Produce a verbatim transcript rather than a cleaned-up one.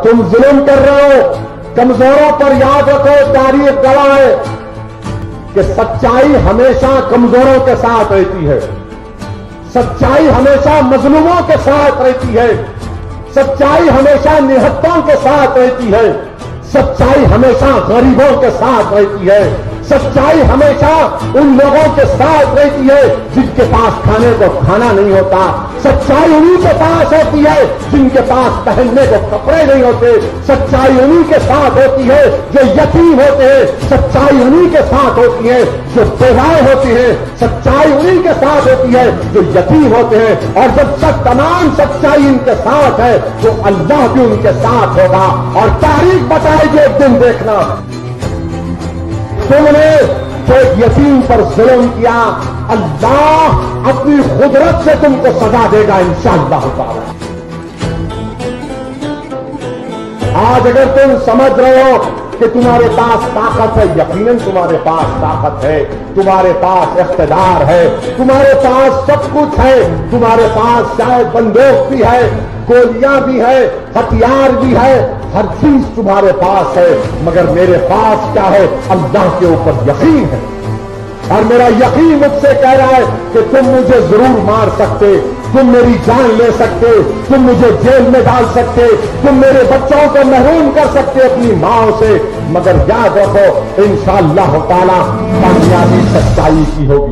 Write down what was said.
تم ظلم کر رہے ہو کمزوروں پر. یاد رکھو تاریخ گواہ ہے کہ سچائی ہمیشہ کمزوروں کے ساتھ رہتی ہے, سچائی ہمیشہ مظلوموں کے ساتھ رہتی ہے, سچائی ہمیشہ نہتوں کے ساتھ رہتی ہے, سچائی ہمیشہ غریبوں کے ساتھ رہتی ہے, سچائی ہمیشہ ان لوگوں کے ساتھ رہتی ہے جن کے پاس کھانے کو کھانا نہیں ہوتا. سچائی انہی کے پاس ہوتی ہے جن کے پاس پہننے کو کپڑے نہیں ہوتے. سچائی انہی کے ساتھ ہوتی ہے جو یتیم ہوتے ہیں. سچائی انہی کے ساتھ ہوتی ہے جو بیوائے ہوتی ہیں. سچائی انہی کے ساتھ ہوتی ہے جو یتیم ہوتے ہیں. اور جب تک تمام سچائی ان کے ساتھ ہے تو اللہ بھی ان کے ساتھ ہوگا. اور تاریخ بتائے گی ایک دن دیکھنا تم نے جو یتیم پر ظلم کیا اللہ اپنی قدرت سے تم کو سزا دے گا انشاءاللہ تعالی. آج اگر تم سمجھ رہے ہو کہ تمہارے پاس طاقت ہے, یقیناً تمہارے پاس طاقت ہے, تمہارے پاس اقتدار ہے, تمہارے پاس سب کچھ ہے, تمہارے پاس شاید بندوق بھی ہے, گولیاں بھی ہے, ہتھیار بھی ہے, ہر چیز تمہارے پاس ہے, مگر میرے پاس کیا ہے؟ اللہ کے اوپر یقین ہے. اور میرا یقین مجھ سے کہہ رہا ہے کہ تم مجھے ضرور مار سکتے, تم میری جان لے سکتے, تم مجھے جیل میں ڈال سکتے, تم میرے بچوں کو محروم کر سکتے اپنی ماں سے, مگر یاد رکھو انشاءاللہ تعالی کامیابی سچائی کی ہوگی.